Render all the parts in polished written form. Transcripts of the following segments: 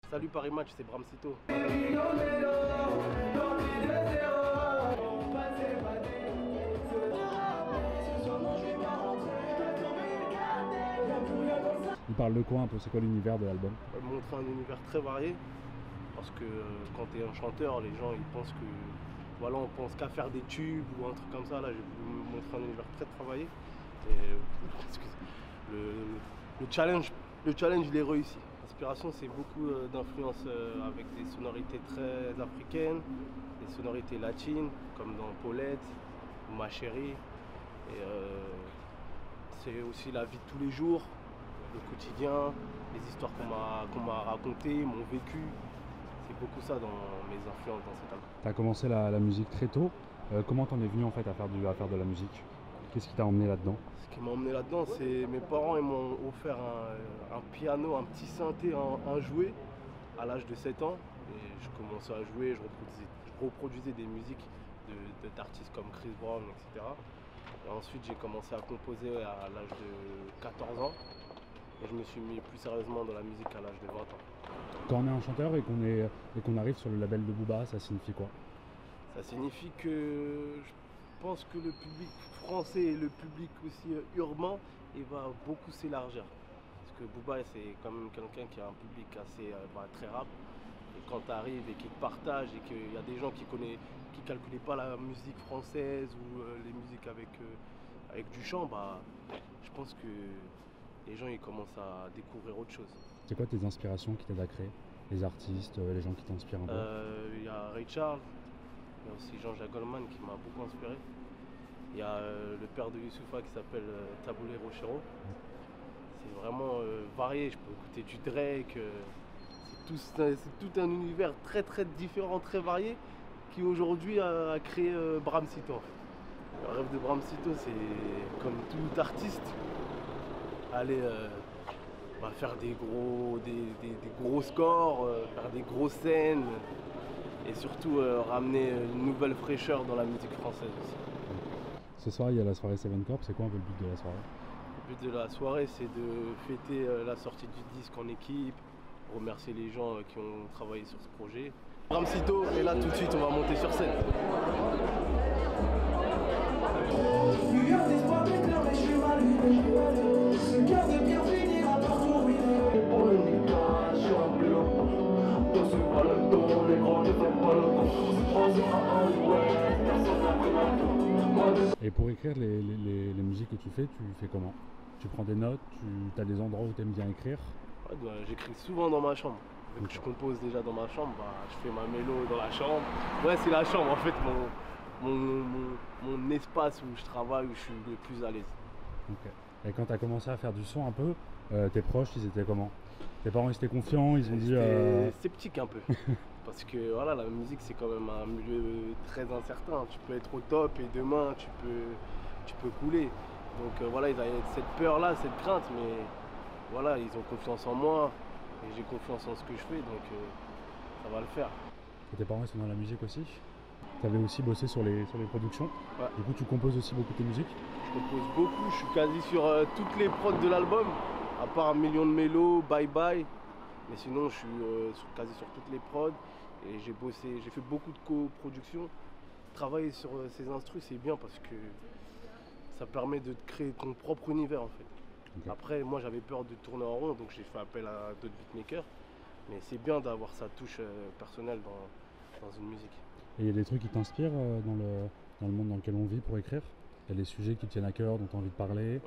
Salut Paris Match, c'est Bramsito. Il parle de quoi un peu? C'est quoi l'univers de l'album? Montrer un univers très varié, parce que quand tu es un chanteur, les gens ils pensent que voilà, on pense qu'à faire des tubes ou un truc comme ça. Là, j'ai voulu montrer un univers très travaillé. Et le challenge il est réussi. L'inspiration, c'est beaucoup d'influences avec des sonorités très africaines, des sonorités latines, comme dans Paulette ou Ma Chérie. Et c'est aussi la vie de tous les jours, le quotidien, les histoires qu'on m'a racontées, mon vécu. C'est beaucoup ça dans mes influences dans cet album. Tu as commencé la musique très tôt. Comment t'en es venu en fait à faire de la musique? Qu'est-ce qui t'a emmené là-dedans? Ce qui m'a emmené là-dedans, c'est mes parents, ils m'ont offert un piano, un petit synthé, un jouet à l'âge de 7 ans. Et je commençais à jouer, je reproduisais des musiques d'artistes comme Chris Brown, etc. Et ensuite, j'ai commencé à composer à l'âge de 14 ans. Et je me suis mis plus sérieusement dans la musique à l'âge de 20 ans. Quand on est un chanteur et qu'on arrive sur le label de Booba, ça signifie quoi? Ça signifie que je pense que le public français et le public aussi urbain, il va beaucoup s'élargir. Parce que Booba, c'est quand même quelqu'un qui a un public assez très rap. Et quand tu arrives et qu'il te partage et qu'il y a des gens qui calculaient pas la musique française ou les musiques avec du chant, je pense que les gens ils commencent à découvrir autre chose. C'est quoi tes inspirations qui t'aident à créer? Les artistes, les gens qui t'inspirent un peu? Il y a Ray Charles, il y a aussi Jean-Jacques Goldman qui m'a beaucoup inspiré. Il y a le père de Youssoupha qui s'appelle Taboulé Rochero. C'est vraiment varié, je peux écouter du Drake. C'est tout un univers très très différent, très varié, qui aujourd'hui a créé Bramsito. Le rêve de Bramsito, c'est comme tout artiste, aller faire des gros scores, faire des grosses scènes et surtout ramener une nouvelle fraîcheur dans la musique française aussi. Ce soir, il y a la soirée Seven Corp. C'est quoi un peu le but de la soirée? Le but de la soirée, c'est de fêter la sortie du disque en équipe, remercier les gens qui ont travaillé sur ce projet. Bramsito, et là tout de suite, on va monter sur scène. Et pour écrire les musiques que tu fais comment? Tu prends des notes, tu as des endroits où tu aimes bien écrire? Ouais, j'écris souvent dans ma chambre. Vu que je compose déjà dans ma chambre, je fais ma mélo dans la chambre. Ouais, c'est la chambre en fait, mon espace où je travaille, où je suis le plus à l'aise. Okay. Et quand tu as commencé à faire du son un peu, tes proches, ils étaient comment? Tes parents, ils étaient confiants, ils ont dit... sceptique un peu. Parce que voilà, la musique, c'est quand même un milieu très incertain. Tu peux être au top et demain, tu peux couler. Donc voilà, ils avaient cette peur-là, cette crainte, mais voilà, ils ont confiance en moi et j'ai confiance en ce que je fais, donc ça va le faire. Et tes parents, ils sont dans la musique aussi? Tu avais aussi bossé sur les productions? Ouais. Du coup, tu composes aussi beaucoup tes musiques? Je compose beaucoup, je suis quasi sur toutes les prods de l'album, à part 1 million de mélos, Bye Bye. Mais sinon, je suis quasi sur toutes les prods et j'ai fait beaucoup de coproduction. Travailler sur ces instrus, c'est bien parce que ça permet de créer ton propre univers en fait. Okay. Après, moi j'avais peur de tourner en rond, donc j'ai fait appel à d'autres beatmakers. Mais c'est bien d'avoir sa touche personnelle dans une musique. Et il y a des trucs qui t'inspirent dans le monde dans lequel on vit pour écrire? Il y a des sujets qui te tiennent à cœur, dont tu as envie de parler?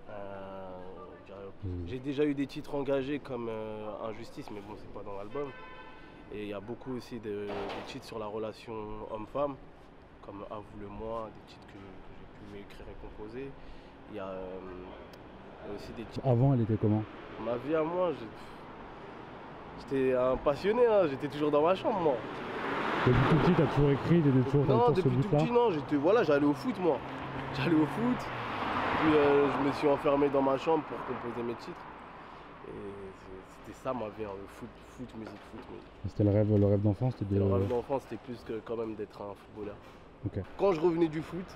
J'ai déjà eu des titres engagés comme Injustice, mais bon, c'est pas dans l'album. Et il y a beaucoup aussi des titres sur la relation homme-femme, comme Avoue-le-moi, des titres que j'ai pu écrire et composer. Il y a aussi des titres... Avant, elle était comment? Ma vie à moi, j'étais un passionné, hein. J'étais toujours dans ma chambre, moi. Depuis tout petit, t'as toujours écrit, t'étais toujours non, depuis tout petit, non, j'allais au foot, moi. J'allais au foot, puis je me suis enfermé dans ma chambre pour composer mes titres. Et c'était ça ma vie, hein, le foot, musique. C'était le rêve d'enfance? Le rêve d'enfance, c'était plus que quand même d'être un footballeur. Okay. Quand je revenais du foot,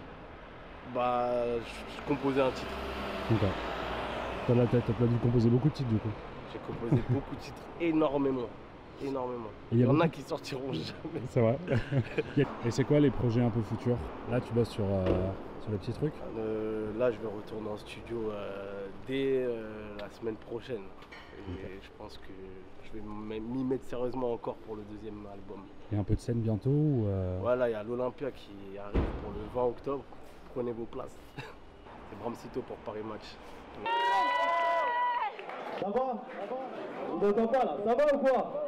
je composais un titre. Okay. T'as dû composer beaucoup de titres du coup? J'ai composé beaucoup de titres, énormément. énormément. Et Il y en a beaucoup- qui sortiront jamais. C'est vrai. Et c'est quoi les projets un peu futurs? Là, tu bosses sur les petits trucs? Là, je vais retourner en studio dès la semaine prochaine. Et je pense que je vais m'y mettre sérieusement encore pour le deuxième album. Et un peu de scène bientôt ou, Voilà, il y a l'Olympia qui arrive pour le 20 octobre. Prenez vos places. C'est Bramsito pour Paris Match. Ça va? On m'entend pas là, ça va ou quoi?